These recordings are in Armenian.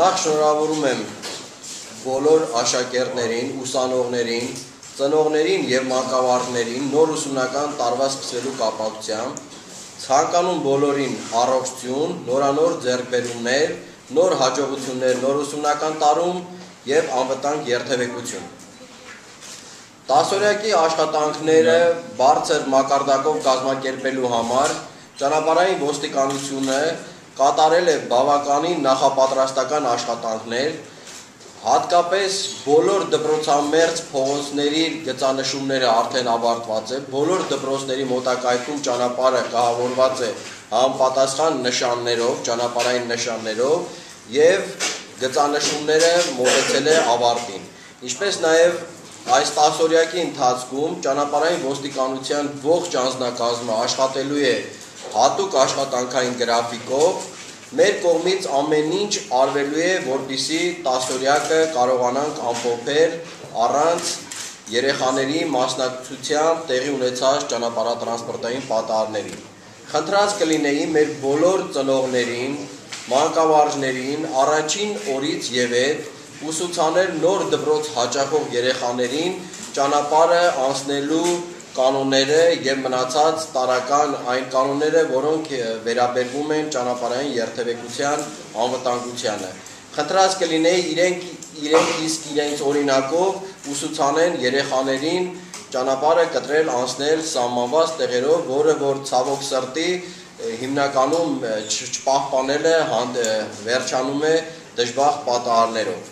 Նախ շնորհավորում եմ բոլոր աշակերտներին, ուսանողներին, ծնողներին և մանկավարժներին նոր ուսումնական տարվա սկսվելու կապակցությամբ ցանկանում բոլորին առողջություն, նորանոր ձեռքբերումներ, նոր հաջողություններ նոր ուսումնական տարում և անվտանգ երթևեկություն։ Տասօրյակի աշխատանքները բարձր մակարդակով կազմակերպելու համար ճանապարհային ոստիկանությունը կատարել է բավականին նախապատրաստական աշխատանքներ, հատկապես բոլոր դպրոցամերձ փողոցների գծանշումները արդեն ավարտված է, բոլոր դպրոցների մոտակայքում ճանապարհը կահավորված է համապատասխան նշաններով, ճանապարհային նշաններով և գծանշումները մոտեցել է ավարտին։ Ինչպես նաև այս տասօրյակի ընթացքում ճանապարհային ոստիկանության ողջ անձնակազմը աշխատելու է հատուկ աշխատանքային գրաֆիկով, մեր կողմից ամեն ինչ արվելու է, որպեսզի տասօրյակը կարողանանք ամփոփել առանց երեխաների մասնակցությամբ տեղի ունեցած ճանապարհատրանսպորտային պատահարների։ Խնդրած կլինեի մեր բոլոր ծնողներին, մանկավարժներին առաջին օրից ևեթ ուսուցանել նոր դպրոց հաճախող երեխաներին ճանապարհը անցնելու կանոնները և մնացած տարրական այն կանոնները, որոնք վերաբերվում են ճանապարհային երթևեկության անվտանգությանը։ Խնդրած կլինեի իրենք իսկ իրենց օրինակով ուսուցանեն երեխաներին ճանապարհը կտրել անցնել սահմանված տեղերով, որը որ ցավոք սրտի հիմնականում չպահպանելը վերջանում է դժբախտ պատահարներով։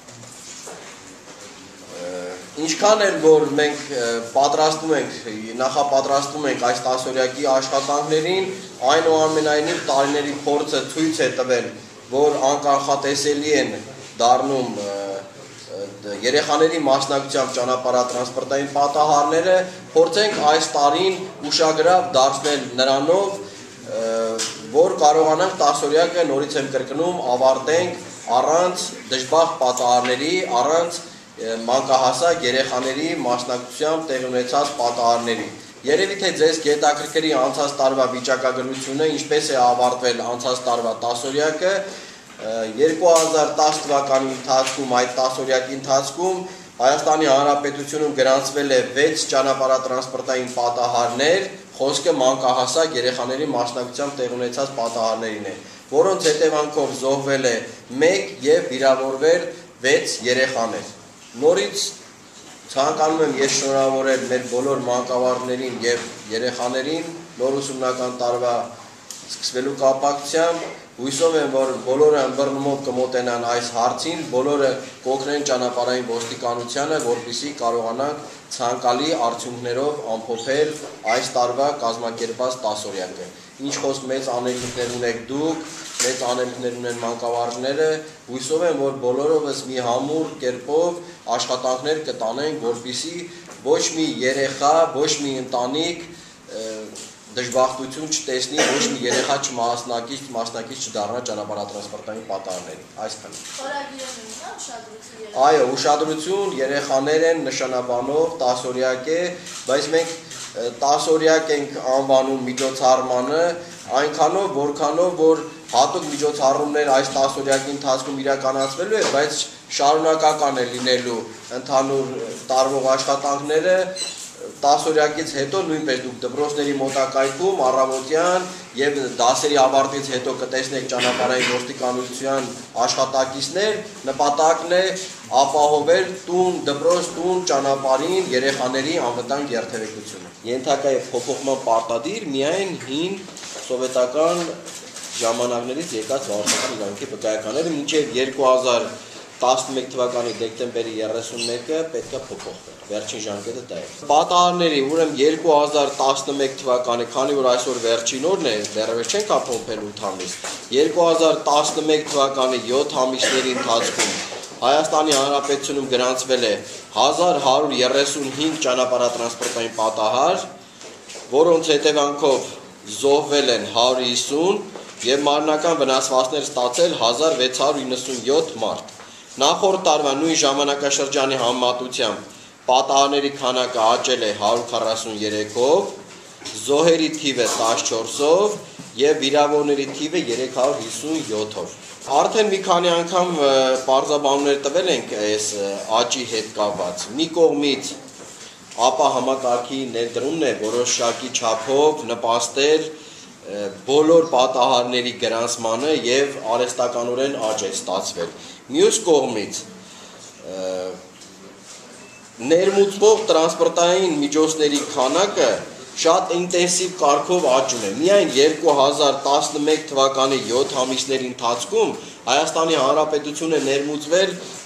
Ինչքան էլ որ մենք նախապատրաստվում ենք այս տասօրյակի աշխատանքներին, այնուամենայնիվ տարիների փորձը ցույց է տվել, որ անկանխատեսելի են դառնում երեխաների մասնակցությամբ ճանապարհատրանսպորտային պատահարները, փորձենք այս տարին ուշագրավ դարձնել նրանով, որ կարողանանք տասօրյակը նորից եմ կրկնում ավարտենք առանց դժբախտ պատահարների, առանց մանկահասակ երեխաների մասնակցությամբ տեղի ունեցած պատահարների։ Երևի թե ձեզ կհետաքրքրի անցած տարվա վիճակագրությունը, ինչպես է ավարտվել անցած տարվա տասօրյակը, 2010 թվականի ընթացքում այդ տասօրյակի ընթացքում Հայաստանի Հանրապետությունում գրանցվել է 6 ճանապարհատրանսպորտային պատահարներ, խոսքը մանկահասակ երեխաների մասնակցությամբ տեղի ունեցած պատահարներին է, որոնց հետևանքով զոհվել է 1 և վիրավորվել 6 երեխաներ։ Նորից ցանկանում եմ ես շնորհավորել մեր բոլոր մանկավարժներին և երեխաներին նոր ուսումնական տարվա սկսվելու կապակցությամբ, հույսով եմ, որ բոլորը ըմբռնումով կմոտենան այս հարցին, բոլորը կօգնեն ճանապարհային ոստիկանությանը, որպեսզի կարողանանք ցանկալի արդյունքներով ամփոփել այս տարվա կազմակերպված տասօրյակը։ Ինչ խոսք մեծ անելիքներ ունեք դուք, մեծ անելիքներ ունեն մանկավարժները, հույսով եմ, որ բոլորովս մի համուր կերպով աշխատանքներ կտանենք, որպեսզի ոչ մի երեխա, ոչ մի ընտանիք դժբախտություն չտեսնի, ոչ մի երեխա մասնակից չդառնա ճանապարհատրանսպորտային պատահարների։ Այսքան։ Այո, ուշադրություն, երեխաներ են նշանաբանող, տասօրյակ է, բայց մենք տասօրյակ ենք անվանում միջոցառմանը, այնքանով, որքանով, որ հատուկ միջոցառումներ այս տասօրյակի ընթացքում իրականացվելու է, բայց շարունակական է լինելու ընդհանուր տարվող աշխատանքները, տասօրյակից հետո նույնպես դուք դպրոցների մոտակայքում առավոտյան և դասերի ավարտից հետո կտեսնեք ճանապարհային ոստիկանության աշխատակիցներ, նպատակն է ապահովել տուն, դպրոց, տուն ճանապարհին երեխաների անվտանգ երթևեկությունը։ Ենթակա է փոփոխման պարտադիր միայն հին սովետական ժամանակներից եկած վարչական իրավունքի վկայականները մինչև 2011 թվականի դեկտեմբերի 31-ը պետք է փոփոխվի։ Վերջին ժամկետը դա է։ Պատահարների, ուրեմն 2011 թվականի, քանի որ այսօր վերջին օրն է, դեռևս չենք ապահովել 8 ամիս։ 2011 թվականի 7 ամիսների ընթացքում Հայաստանի Հանրապետությունում գրանցվել է 1135 ճանապարհատրանսպորտային պատահար, որոնց հետևանքով զոհվել են 150 և մարմնական վնասվածքներ ստացել 1697 մարդ։ Նախորդ տարվա նույն ժամանակաշրջանի համեմատությամբ պատահարների քանակը աճել է 143-ով, զոհերի թիվը 14-ով եւ վիրավորների թիվը 357-ով։ Արդեն մի քանի անգամ պարզաբանումներ տվել ենք այս աճի հետ կապված։ Մի կողմից ապա համակարգի ներդրումն է որոշակի չափով նպաստել բոլոր պատահարների գրանցմանը եւ արհեստականորեն աճ է ստացվել։ Մյուս կողմից ներմուծվող տրանսպորտային միջոցների քանակը շատ ինտենսիվ կարգով աճում է։ Միայն 2011 թվականի 7 ամիսների ընթացքում Հայաստանի Հանրապետությունը ներմուծվել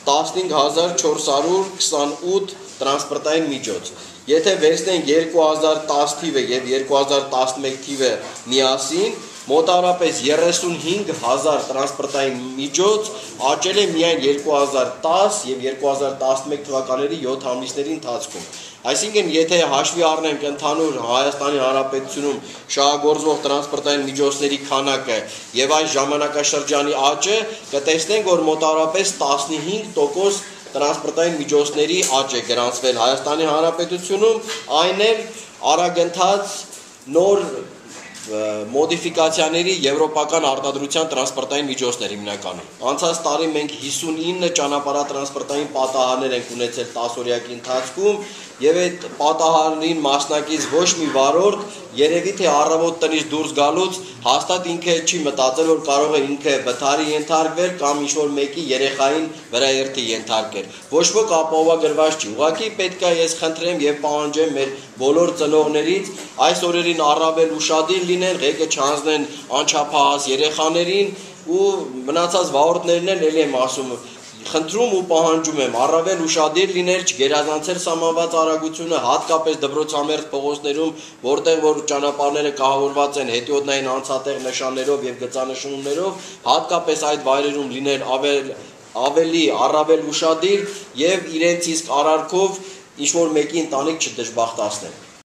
15428 տրանսպորտային միջոց։ Եթե վերցնենք 2010 թիվը եւ 2011 թիվը միասին, մոտավորապես 35000 տրանսպորտային միջոց աճել է միայն 2010 եւ 2011 թվականների 7 ամիսների ընթացքում։ Այսինքն, եթե հաշվի առնենք ընդհանուր Հայաստանի Հանրապետությունում շահագործվող տրանսպորտային միջոցների քանակը եւ այս ժամանակաշրջանի աճը, կտեսնենք, որ մոտավորապես 15% տրանսպորտային միջոցների աճ է գրանցվել Հայաստանի Հանրապետությունում, այն էլ արագընթաց նոր մոդիֆիկացիաների եվրոպական արտադրության տրանսպորտային միջոցներ հիմնականում։ Անցած տարի մենք 59 ճանապարհատրանսպորտային պատահարներ ենք ունեցել 10-օրյակի ընթացքում եւ այդ պատահարներին մասնակից ոչ մի վարորդ երևի թե առավոտ տնից դուրս գալուց հաստատ ինքը չի մտածել, որ կարող է ինքը վթարի ենթարկվել կամ ինչ-որ մեկի երեխային վրաերթի ենթարկել։ Ոչ ոք ապահովագրված չի։ Ուղղակի պետք է ես խնդրեմ եւ պահանջեմ մեր բոլոր ծնողներից այս օրերին առավել ուշադիր լինեն, ղեկը չանձնեն անչափահաս երեխաներին ու մնացած վարորդներն էլ եմ ասում խնդրում ու պահանջում եմ առավել ուշադիր լինել, չգերազանցել սահմանված արագությունը, հատկապես դպրոցամերձ փողոցներում, որտեղ որ ճանապարհները կահավորված են հետիոտնային անցատեղ նշաններով եւ գծանշումներով, հատկապես այդ վայրերում լինել ավելի առավել ուշադիր եւ իրենց իսկ արարքով ինչ որ մեկի ընտանիք չդժբախտացնել։